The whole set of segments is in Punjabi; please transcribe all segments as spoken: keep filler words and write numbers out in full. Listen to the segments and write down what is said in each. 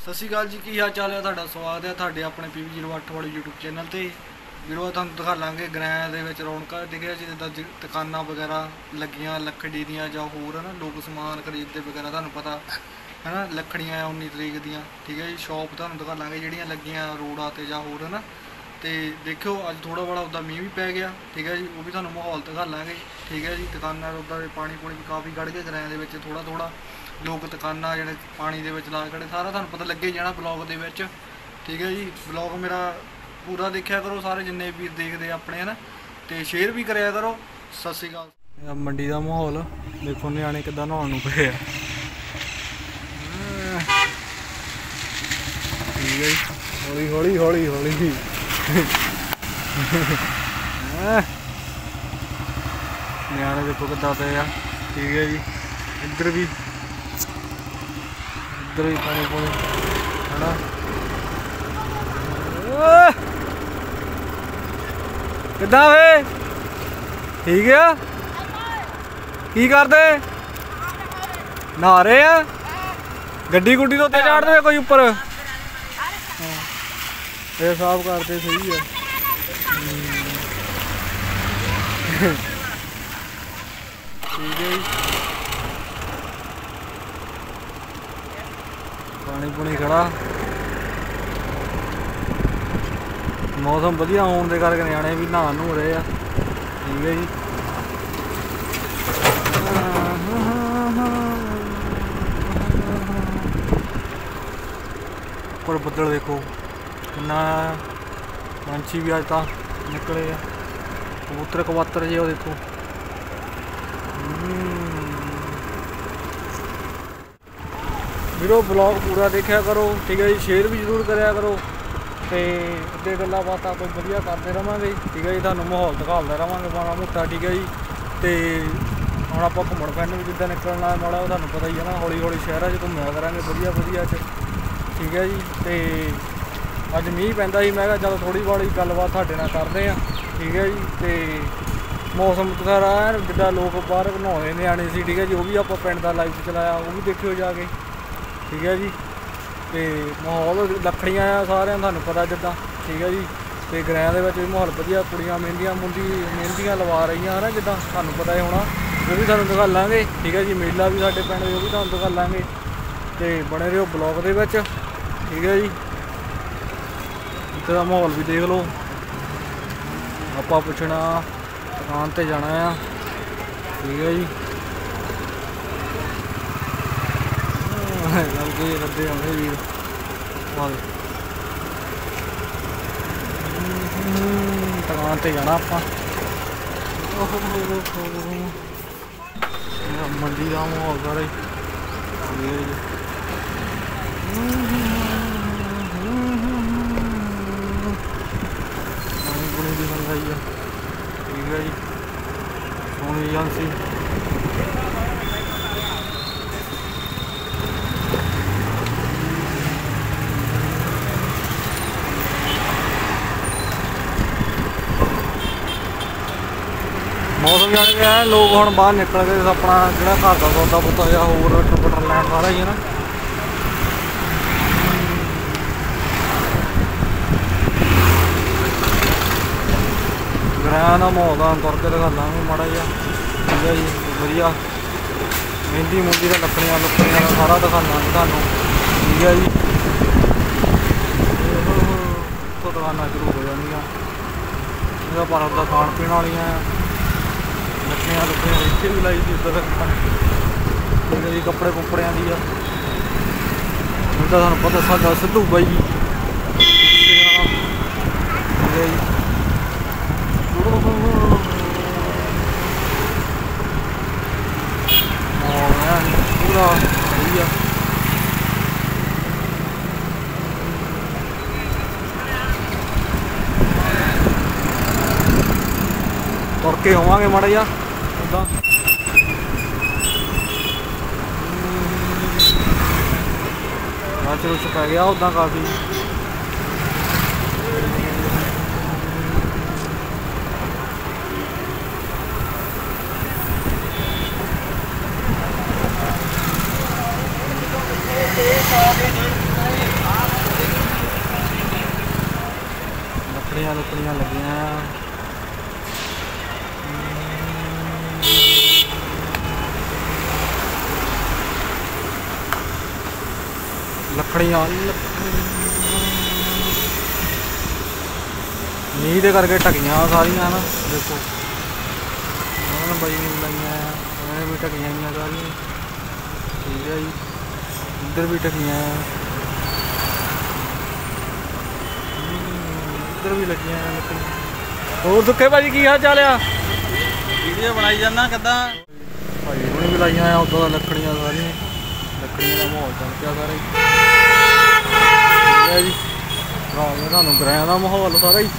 ਸਤਿ ਸ਼੍ਰੀ ਅਕਾਲ ਜੀ, ਕੀ ਹਾਲ ਚਾਲ ਹੈ ਤੁਹਾਡਾ। ਸਵਾਗਤ ਹੈ ਤੁਹਾਡੇ ਆਪਣੇ ਪੀ ਵੀ ਜ਼ੀਰੋ ਅੱਠ ਵਾਲੇ YouTube ਚੈਨਲ ਤੇ। ਵੀਡੀਓ ਤੁਹਾਨੂੰ ਦਿਖਾ ਲਾਂਗੇ ਗ੍ਰਹਿ ਦੇ ਵਿੱਚ ਰੌਣਕਾਂ ਦਿਖਿਆ ਜਿੱਦਾਂ ਦੁਕਾਨਾਂ ਵਗੈਰਾ ਲੱਗੀਆਂ ਲੱਕੜੀ ਦੀਆਂ ਜਾਂ ਹੋਰ ਹੈ ਨਾ, ਲੋਕ ਸਮਾਨ ਖਰੀਦਦੇ ਵਗੈਰਾ। ਤੁਹਾਨੂੰ ਪਤਾ ਹੈ ਨਾ ਲੱਕੜੀਆਂ ਉੱਨੀ ਤਰੀਕ ਦੀਆਂ, ਠੀਕ ਹੈ ਜੀ। ਸ਼ੌਪ ਤੁਹਾਨੂੰ ਦਿਖਾ ਲਾਂਗੇ ਜਿਹੜੀਆਂ ਲੱਗੀਆਂ ਰੋਡਾਂ ਤੇ ਜਾਂ ਹੋਰ ਹੈ ਨਾ। ਤੇ ਦੇਖਿਓ ਅੱਜ ਥੋੜਾ ਬੜਾ ਉੱਦਾਂ ਮੀਂਹ ਵੀ ਪੈ ਗਿਆ, ਠੀਕ ਹੈ ਜੀ। ਉਹ ਵੀ ਤੁਹਾਨੂੰ ਮਾਹੌਲ ਦਿਖਾ ਲਾਂਗੇ, ਠੀਕ ਹੈ ਜੀ। ਦੁਕਾਨਾਂ ਉੱਦਾਂ ਦੇ ਪਾਣੀ ਪੂਣੀ ਵੀ ਕਾਫੀ ਕੱਢ ਕੇ ਗ੍ਰਹਿ ਦੇ ਵਿੱਚ ਥੋੜਾ ਥੋੜਾ ਲੋਕ ਦੁਕਾਨਾਂ ਜਿਹੜੇ ਪਾਣੀ ਦੇ ਵਿੱਚ ਲਾ ਖੜੇ, ਸਾਰਾ ਤੁਹਾਨੂੰ ਪਤਾ ਲੱਗੇ ਜਾਣਾ ਬਲੌਗ ਦੇ ਵਿੱਚ, ਠੀਕ ਹੈ ਜੀ। ਬਲੌਗ ਮੇਰਾ ਪੂਰਾ ਦੇਖਿਆ ਕਰੋ ਸਾਰੇ ਜਿੰਨੇ ਵੀਰ ਦੇਖਦੇ ਆਪਣੇ ਹੈ ਨਾ, ਤੇ ਸ਼ੇਅਰ ਵੀ ਕਰਿਆ ਕਰੋ। ਸਤਿ ਸ਼੍ਰੀ ਅਕਾਲ। ਮੰਡੀ ਦਾ ਮਾਹੌਲ ਦੇਖੋ, ਨਿਆਣੇ ਕਿੱਦਾਂ ਨਹਾਉਣ ਨੂੰ ਪਏ ਆ, ਠੀਕ ਹੈ ਜੀ। ਹੌਲੀ ਹੌਲੀ ਹੌਲੀ ਹੌਲੀ ਨਿਆਣੇ ਦੇਖੋ ਕਿੱਦਾਂ ਪਏ ਆ, ਠੀਕ ਹੈ ਜੀ। ਇੱਧਰ ਵੀ ਇੱਧਰ ਵੀ ਪਾਣੀ ਪੂਣੀ ਹੈ ਨਾ। ਕਿੱਦਾਂ ਵੇ, ਠੀਕ ਆ। ਕੀ ਕਰਦੇ, ਨਹਾ ਰਹੇ ਆ। ਗੱਡੀ ਗੁੱਡੀ ਤੋਂ ਉੱਤੇ ਚਾੜ ਦੇਵੇ ਕੋਈ ਉੱਪਰ, ਇਹ ਸਾਫ਼ ਕਰਦੇ ਸਹੀ ਆ। ਠੀਕ ਹੈ ਜੀ। ਪਾਣੀ ਪੂਣੀ ਖੜਾ, ਮੌਸਮ ਵਧੀਆ ਹੋਣ ਦੇ ਕਰਕੇ ਨਿਆਣੇ ਵੀ ਨਹਾ ਨੂ ਰਹੇ ਆ, ਠੀਕ ਹੈ ਜੀ। ਉੱਪਰ ਬੱਦਲ ਦੇਖੋ ਕਿੰਨਾ, ਪੰਛੀ ਵੀ ਅੱਜ ਤਾਂ ਨਿਕਲੇ ਆ, ਕਬੂਤਰ ਕਬੂਤਰ ਜੇ ਉਹ ਦੇਖੋ। ਵੀਰੋ ਬਲੌਗ ਪੂਰਾ ਦੇਖਿਆ ਕਰੋ, ਠੀਕ ਹੈ ਜੀ। ਸ਼ੇਅਰ ਵੀ ਜ਼ਰੂਰ ਕਰਿਆ ਕਰੋ, ਤੇ ਅੱਗੇ ਗੱਲਾਂ ਬਾਤਾਂ ਕੋਈ ਵਧੀਆ ਕਰਦੇ ਰਹਾਂਗੇ, ਠੀਕ ਹੈ ਜੀ। ਤੁਹਾਨੂੰ ਮਾਹੌਲ ਦਿਖਾਉਂਦਾ ਰਹਾਂਗੇ ਮਾੜਾ ਮੋਟਾ, ਠੀਕ ਹੈ ਜੀ। ਤੇ ਹੁਣ ਆਪਾਂ ਘੁੰਮਣ ਫਿਰਨ ਵੀ ਜਿੱਦਾਂ ਨਿਕਲਣਾ ਮਾੜਾ, ਉਹ ਤੁਹਾਨੂੰ ਪਤਾ ਹੀ ਹੈ ਨਾ। ਹੌਲੀ ਹੌਲੀ ਸ਼ਹਿਰਾਂ 'ਚ ਘੁੰਮਿਆ ਕਰਾਂਗੇ ਵਧੀਆ ਵਧੀਆ 'ਚ, ਠੀਕ ਹੈ ਜੀ। ਤੇ ਅੱਜ ਮੀਂਹ ਪੈਂਦਾ ਸੀ, ਮੈਂ ਕਿਹਾ ਚਲੋ ਥੋੜ੍ਹੀ ਬਹੁਤੀ ਗੱਲਬਾਤ ਤੁਹਾਡੇ ਨਾਲ ਕਰਦੇ ਹਾਂ, ਠੀਕ ਹੈ ਜੀ। ਤੇ ਮੌਸਮ ਸਾਰਾ ਐਨ ਜਿੱਦਾਂ ਲੋਕ ਬਾਹਰ ਨਹਾਉਂਦੇ ਨਿਆਣੇ ਸੀ, ਠੀਕ ਹੈ ਜੀ। ਉਹ ਵੀ ਆਪਾਂ ਪਿੰਡ ਦਾ ਲਾਈਵ ਚਲਾਇਆ, ਉਹ ਵੀ ਦੇਖਿਓ ਜਾ ਕੇ, ਠੀਕ ਹੈ ਜੀ। ਤੇ ਮਾਹੌਲ ਲੱਕੜੀਆਂ ਆ ਸਾਰਿਆਂ ਤੁਹਾਨੂੰ ਪਤਾ ਜਿੱਦਾਂ, ਠੀਕ ਹੈ ਜੀ। ਤੇ ਗ੍ਰਹਿ ਦੇ ਵਿੱਚ ਵੀ ਮਾਹੌਲ ਵਧੀਆ, ਕੁੜੀਆਂ ਮਹਿੰਦੀਆਂ ਮੁੰਦੀ ਮਹਿੰਦੀਆਂ ਲਵਾ ਰਹੀਆਂ ਹੈ ਨਾ, ਜਿੱਦਾਂ ਤੁਹਾਨੂੰ ਪਤਾ ਹੀ ਹੋਣਾ। ਉਹ ਵੀ ਤੁਹਾਨੂੰ ਦਿਖਾ ਲਾਂਗੇ, ਠੀਕ ਹੈ ਜੀ। ਮੇਲਾ ਵੀ ਸਾਡੇ ਪਿੰਡ ਉਹ ਵੀ ਤੁਹਾਨੂੰ ਦਿਖਾ ਲਾਂਗੇ, ਤੇ ਬਣੇ ਰਹੋ ਬਲੌਗ ਦੇ ਵਿੱਚ, ਠੀਕ ਹੈ ਜੀ। ਇੱਥੇ ਦਾ ਮਾਹੌਲ ਵੀ ਦੇਖ ਲਓ। ਆਪਾਂ ਪੁੱਛਣਾ ਦੁਕਾਨ ਤੇ ਜਾਣਾ ਆ, ਠੀਕ ਹੈ ਜੀ। ਲੱਗੇ ਲੱਗੇ ਆਉਂਦੇ ਵੀਰ, ਦੁਕਾਨ ਤੇ ਜਾਣਾ ਆਪਾਂ। ਮੰਡੀ ਦਾ ਮਾਹੌਲ ਸਾਰਾ ਹੀ, ਠੀਕ ਹੈ ਜੀ। ਪਾਣੀ ਪੂਣੀ ਦੀ ਸੰਗਾਈ ਆ, ਠੀਕ ਹੈ ਜੀ। ਸੋਹਣੀ ਏਜੰਸੀ ਮੌਸਮ ਜਾਣ ਗਿਆ, ਲੋਕ ਹੁਣ ਬਾਹਰ ਨਿਕਲ ਕੇ ਆਪਣਾ ਜਿਹੜਾ ਘਰ ਦਾ ਸੌਦਾ ਪੁੱਤਾ ਜਾਂ ਹੋਰ ਟਰਬਟਰ ਲੈਣ ਸਾਰਾ ਹੀ ਹੈ ਨਾ। ਗ੍ਰਹਿ ਦਾ ਮਾਹੌਲ ਦਾ ਤੁਰ ਕੇ ਦਿਖਾ ਲਾਂਗੇ ਮਾੜਾ ਜਿਹਾ, ਠੀਕ ਹੈ ਜੀ। ਵਧੀਆ ਮਹਿੰਦੀ ਮੁੰਦੀ ਦਾ ਲੱਕੜੀਆਂ ਲੱਕੜੀਆਂ ਦਾ ਸਾਰਾ ਦਿਖਾ ਲਾਂਗੇ ਤੁਹਾਨੂੰ, ਠੀਕ ਹੈ ਜੀ। ਉੱਥੋਂ ਦੁਕਾਨਾਂ ਸ਼ੁਰੂ ਹੋ ਜਾਂਦੀਆਂ, ਇਹਦਾ ਭਾਰਤ ਦਾ ਖਾਣ ਪੀਣ ਵਾਲੀਆਂ ਲੱਕੜੀਆਂ ਲੱਕੜੀਆਂ ਇੱਥੇ ਵੀ ਲਾਈ ਸੀ ਉੱਧਰ, ਠੀਕ ਹੈ ਜੀ। ਕੱਪੜੇ ਕੁੱਪੜਿਆਂ ਦੀ ਆ, ਹੁਣ ਤਾਂ ਤੁਹਾਨੂੰ ਪਤਾ ਸਾਡਾ ਸਿੱਧੂ ਬਾਈ, ਠੀਕ ਹੈ ਜੀ। ਪੂਰਾ ਵਧੀਆ ਤੁਰ ਕੇ ਹੋਵਾਂਗੇ ਮਾੜਾ ਜਿਹਾ ਉੱਦਾਂ। ਰਸ਼ ਰੁਸ਼ ਪੈ ਗਿਆ ਉੱਦਾਂ ਕਾਫੀ। ਇਹ लकड़ियाँ लुकड़ियाँ लगियां लकड़ियाँ मीह के करके ढकियां सारिया ना देखो बई लाइया भी ढकियां सारिया ठीक है जी इधर भी ढकियां इधर भी लगियां लकड़ियां। और सुखे भाजी की हाल चाल आ वीडियो बनाई जाना किदा भाई हुणे भी लाइया उदों लकड़ियां सारिया लकड़ियां का माहौल चल पिया सारा ही जी तुहानूं ग्रैं का माहौल सारा ही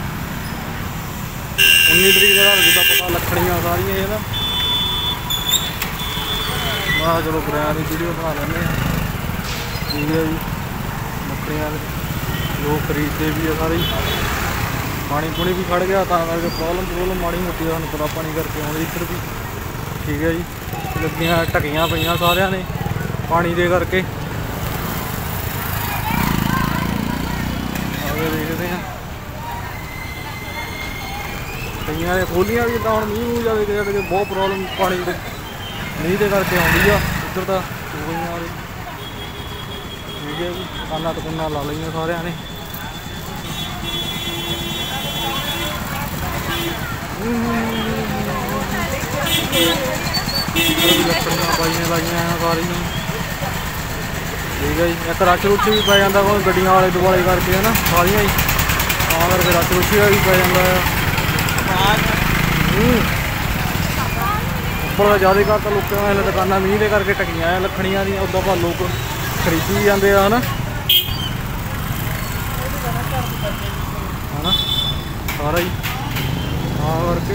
उन्नी तरीक का जिदा पता लकड़ियां सारिया है ना मैं चलो ग्रैं की वीडियो बना लें ठीक है जी। लकड़ियां लोग खरीदते भी है सारे पानी पुनी भी खड़ गया करके प्रॉब्लम प्रॉब्लम माड़ी मोटी तुहानूं पता पानी करके आउंदी इधर भी ठीक है जी। लगियां ढकियां पईयां सारियां ने पानी दे करके देखते हैं कई ने खोलियां भी जिदा हम मीह मूह जाए गए बहुत प्रॉब्लम पानी मीह के करके आँदी आ इधर तो हो गई ठीक है जी। दुकाना दुकाना ला लिया सारे ने लकड़ियां पाइया लाइया सारी ठीक है जी। एक रश रुश भी पै जाता कोई गड्डियां आले दुआले करके है ना सारिया ही तां करके रश रुश भी पै जाता है उपर ज़्यादा कर तो लोगों दुकाना मीह के करके ढकियां लकड़ियां दी उदा पर लोग खरीदी भी जाते हैं है ना है ना सारा ही तां करके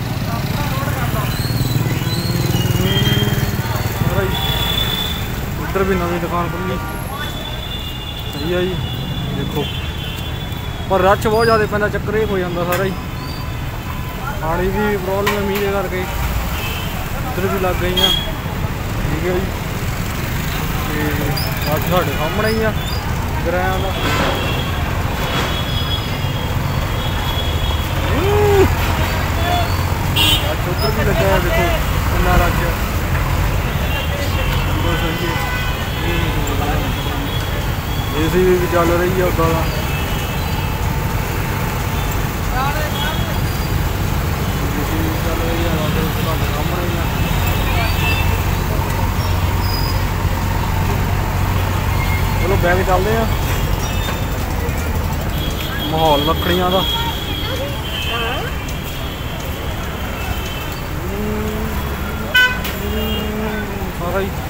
सारा ही इधर भी नवी दुकान खुली सही है जी देखो पर रश बहुत ज़्यादा पैंदा चक्कर ही हो जाता सारा ही पानी की प्रॉब्लम है मीह करके इधर भी लग गई ठीक है जी। रश साढ़े सामने ही आ ग्रैं का रश उधर भी लगा है देखो कितना रश ए सी भी चल रही है उदा का चल रही है सामने ही चलो बैग चलते हैं माहौल लकड़ियां का सारा ही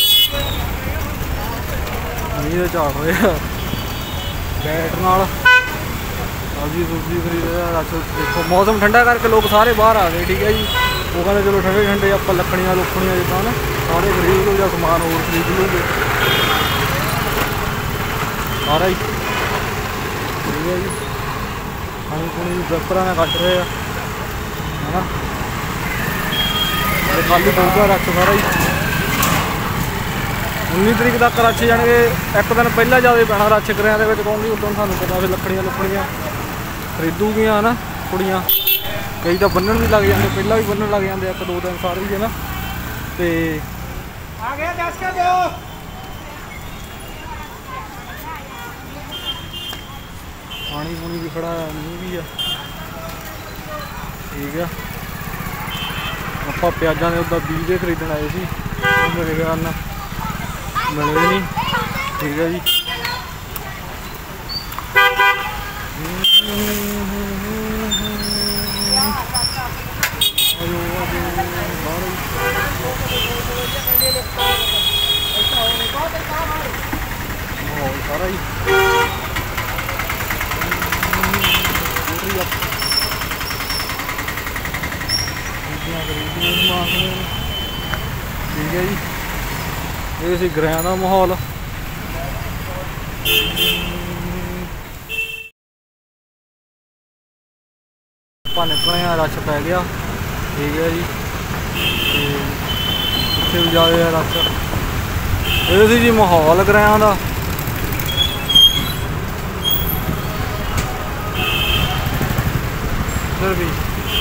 मीह झाड़ रहे बैट नाल सब्जी सुब्जी खरीद रश देखो मौसम ठंडा करके लोग सारे बाहर आ गए ठीक है जी। वो कहते चलो ठंडे ठंडे आप लकड़ियां लुकड़ियां जिदा ना सारे खरीद लो या समान होर खरीद लोगे सारा ही ठीक है जी। पानी पुनी दफ्तर ने कट रहे है ना खाली पऊगा रश सारा ही उन्नी तरीक तक रश जाने एक दिन पहला ज़्यादा पैना रश करिया कहूँगी उदों सानूं पता फिर लकड़ियां लुकड़ियां खरीदूगियां ना कुड़ियां कई तो बन्नण भी लग जाते पहला भी बन्नण लग जाते एक दो दिन सारे ही है ना तो आ गया दस के दो पानी पूनी भी खड़ा है मीह भी है ठीक है। आप प्याजा के उदा बीज खरीदण आए थे मेरे ख्याल मिले नहीं ठीक है जी। माहौल सारा ही ठीक है जी। ये सी ग्रैं का माहौल ਆਪਾਂ निकले हैं रश पै गया ठीक है जी। पिछे भी जा रहे रश ये सी जी माहौल ग्रैं का ਇੱਧਰ ਵੀ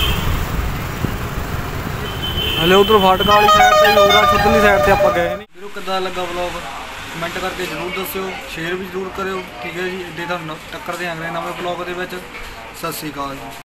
ਹਲੇ ਉਧਰ ਫਾਟਕਾਂ ਵਾਲੀ ਸਾਈਡ ਤੇ ਹੋਰ ਆ, ਛੁੱਟਲੀ ਸਾਈਡ ਤੇ ਆਪਾਂ ਗਏ ਨਹੀਂ। ਵੀਰੋ ਕਿੱਦਾਂ ਲੱਗਾ ਵਲੌਗ ਕਮੈਂਟ ਕਰਕੇ ਜ਼ਰੂਰ ਦੱਸਿਓ, ਸ਼ੇਅਰ ਵੀ ਜ਼ਰੂਰ ਕਰਿਓ। ਠੀਕ ਹੈ ਜੀ, ਇੱਦਾਂ ਤੁਹਾਨੂੰ ਟੱਕਰਦੇ ਆਂ ਅਗਲੇ ਨਵੇਂ ਵਲੌਗ ਦੇ ਵਿੱਚ। ਸਤਿ ਸ਼੍ਰੀ ਅਕਾਲ ਜੀ।